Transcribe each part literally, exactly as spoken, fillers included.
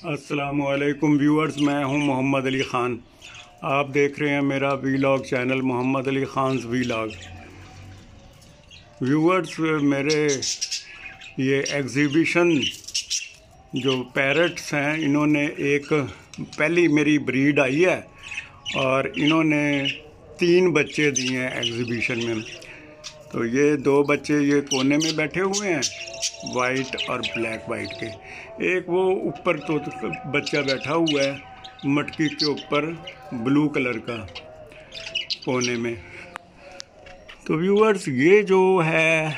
अस्सलामुअलैकुम व्यूअर्स, मैं हूं मोहम्मद अली ख़ान। आप देख रहे हैं मेरा vlog channel Mohammad Ali Khan's vlog. Viewers, मेरे ये एग्ज़िबिशन जो पैरट्स हैं, इन्होंने एक पहली मेरी ब्रीड आई है और इन्होंने तीन बच्चे दिए हैं एग्ज़िबिशन में। तो ये दो बच्चे ये कोने में बैठे हुए हैं, वाइट और ब्लैक वाइट के। एक वो ऊपर तो बच्चा बैठा हुआ है मटकी के ऊपर, ब्लू कलर का, कोने में। तो व्यूअर्स, ये जो है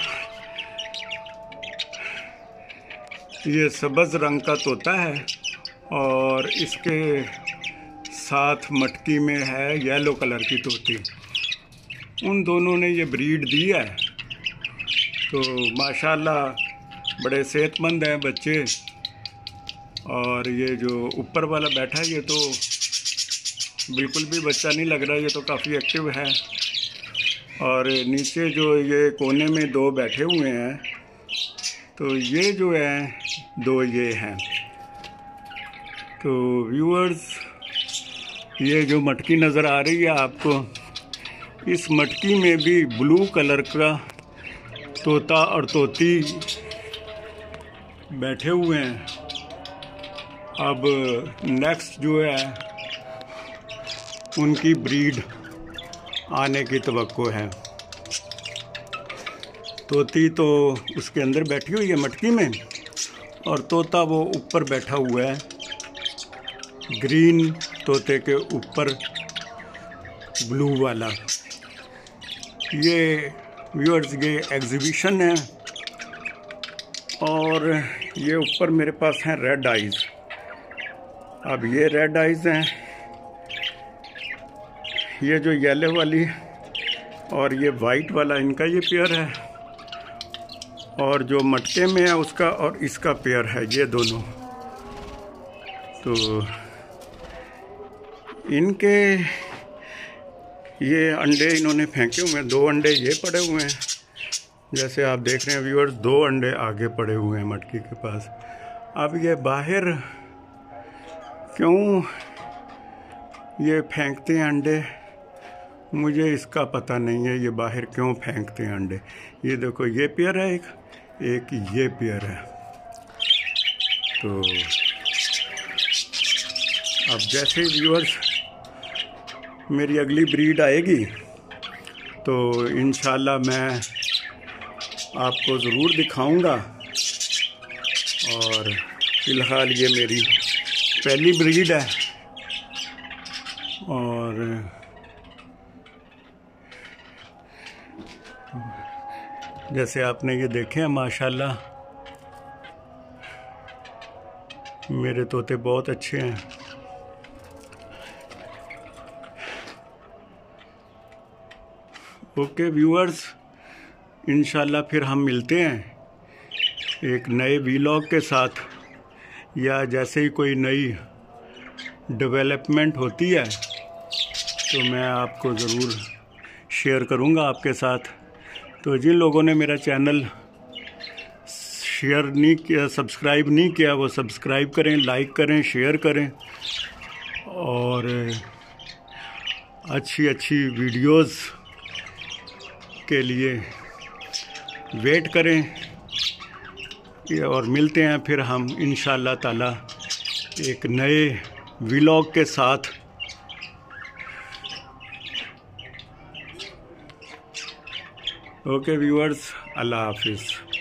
ये सब्ज़ रंग का तोता है और इसके साथ मटकी में है येलो कलर की तोती। उन दोनों ने ये ब्रीड दी है। तो माशाल्लाह बड़े सेहतमंद हैं बच्चे। और ये जो ऊपर वाला बैठा है ये तो बिल्कुल भी बच्चा नहीं लग रहा, ये तो काफ़ी एक्टिव है। और नीचे जो ये कोने में दो बैठे हुए हैं, तो ये जो है दो ये हैं। तो व्यूअर्स, ये जो मटकी नज़र आ रही है आपको, इस मटकी में भी ब्लू कलर का तोता और तोती बैठे हुए हैं। अब नेक्स्ट जो है उनकी ब्रीड आने की तवक्को है। तोती तो उसके अंदर बैठी हुई है मटकी में और तोता वो ऊपर बैठा हुआ है, ग्रीन तोते के ऊपर ब्लू वाला। ये व्यूअर्स, ये एग्ज़िबिशन है और ये ऊपर मेरे पास हैं रेड आइज़। अब ये रेड आइज़ हैं, ये जो येलो वाली और ये वाइट वाला, इनका ये पेयर है। और जो मटके में है उसका और इसका पेयर है, ये दोनों। तो इनके ये अंडे इन्होंने फेंके हुए हैं, दो अंडे ये पड़े हुए हैं, जैसे आप देख रहे हैं व्यूअर्स, दो अंडे आगे पड़े हुए हैं मटकी के पास। अब ये बाहर क्यों ये फेंकते हैं अंडे, मुझे इसका पता नहीं है, ये बाहर क्यों फेंकते हैं अंडे। ये देखो, ये पेयर है एक, एक ये पेयर है। तो अब जैसे व्यूअर्स मेरी अगली ब्रीड आएगी तो इंशाल्लाह मैं आपको ज़रूर दिखाऊंगा। और फ़िलहाल ये मेरी पहली ब्रीड है। और जैसे आपने ये देखे हैं, माशाल्लाह मेरे तोते बहुत अच्छे हैं। ओके व्यूअर्स, इंशाल्लाह फिर हम मिलते हैं एक नए वीलॉग के साथ, या जैसे ही कोई नई डेवलपमेंट होती है तो मैं आपको ज़रूर शेयर करूंगा आपके साथ। तो जिन लोगों ने मेरा चैनल शेयर नहीं किया, सब्सक्राइब नहीं किया, वो सब्सक्राइब करें, लाइक करें, शेयर करें और अच्छी अच्छी वीडियोस के लिए वेट करें। और मिलते हैं फिर हम इंशाल्लाह ताला एक नए व्लॉग के साथ। ओके व्यूअर्स, अल्लाह हाफिज़।